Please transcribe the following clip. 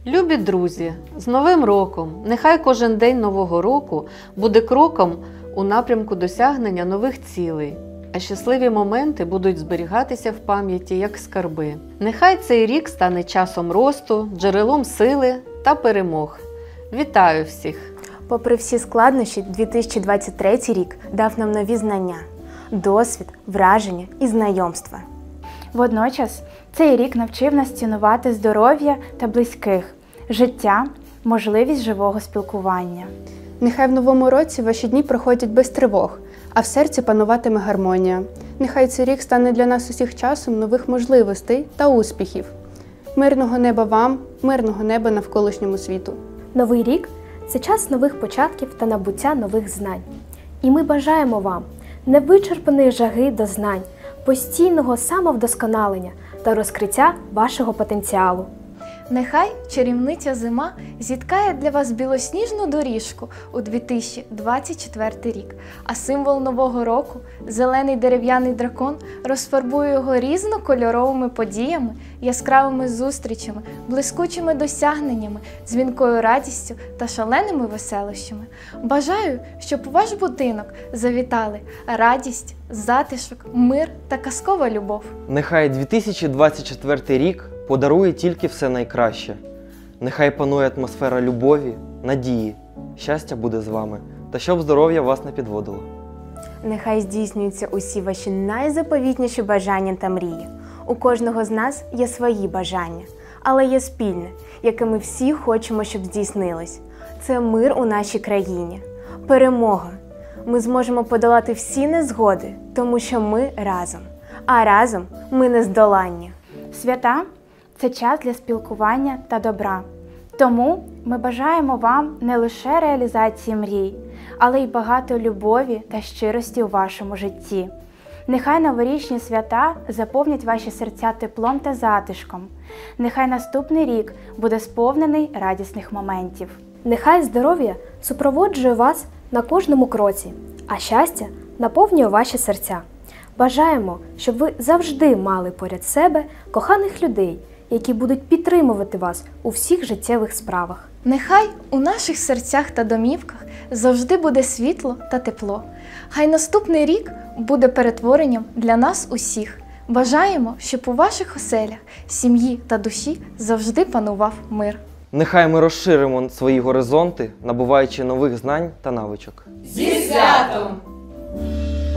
Любі друзі, з Новим роком! Нехай кожен день Нового року буде кроком у напрямку досягнення нових цілей, а щасливі моменти будуть зберігатися в пам'яті як скарби. Нехай цей рік стане часом росту, джерелом сили та перемог. Вітаю всіх! Попри всі складнощі, 2023 рік дав нам нові знання, досвід, враження і знайомства. Водночас, цей рік навчив нас цінувати здоров'я та близьких, життя, можливість живого спілкування. Нехай в новому році ваші дні проходять без тривог, а в серці пануватиме гармонія. Нехай цей рік стане для нас усіх часом нових можливостей та успіхів. Мирного неба вам, мирного неба навколишньому світу. Новий рік – це час нових початків та набуття нових знань. І ми бажаємо вам невичерпаної жаги до знань, постійного самовдосконалення та розкриття вашого потенціалу. Нехай чарівниця зима зіткає для вас білосніжну доріжку у 2024 рік, а символ Нового року, зелений дерев'яний дракон, розфарбує його різнокольоровими подіями, яскравими зустрічами, блискучими досягненнями, дзвінкою радістю та шаленими веселощами. Бажаю, щоб у ваш будинок завітали радість, затишок, мир та казкова любов. Нехай 2024 рік подарує тільки все найкраще. Нехай панує атмосфера любові, надії, щастя буде з вами, та щоб здоров'я вас не підводило. Нехай здійснюються усі ваші найзаповітніші бажання та мрії. У кожного з нас є свої бажання, але є спільне, яке ми всі хочемо, щоб здійснилось. Це мир у нашій країні, перемога. Ми зможемо подолати всі незгоди, тому що ми разом, а разом ми нездоланні. Свята – це час для спілкування та добра. Тому ми бажаємо вам не лише реалізації мрій, але й багато любові та щирості у вашому житті. Нехай новорічні свята заповнять ваші серця теплом та затишком. Нехай наступний рік буде сповнений радісних моментів. Нехай здоров'я супроводжує вас на кожному кроці, а щастя наповнює ваші серця. Бажаємо, щоб ви завжди мали поряд себе коханих людей, які будуть підтримувати вас у всіх життєвих справах. Нехай у наших серцях та домівках завжди буде світло та тепло. Хай наступний рік буде перетворенням для нас усіх. Бажаємо, щоб у ваших оселях, сім'ї та душі завжди панував мир. Нехай ми розширимо свої горизонти, набуваючи нових знань та навичок. Зі святом!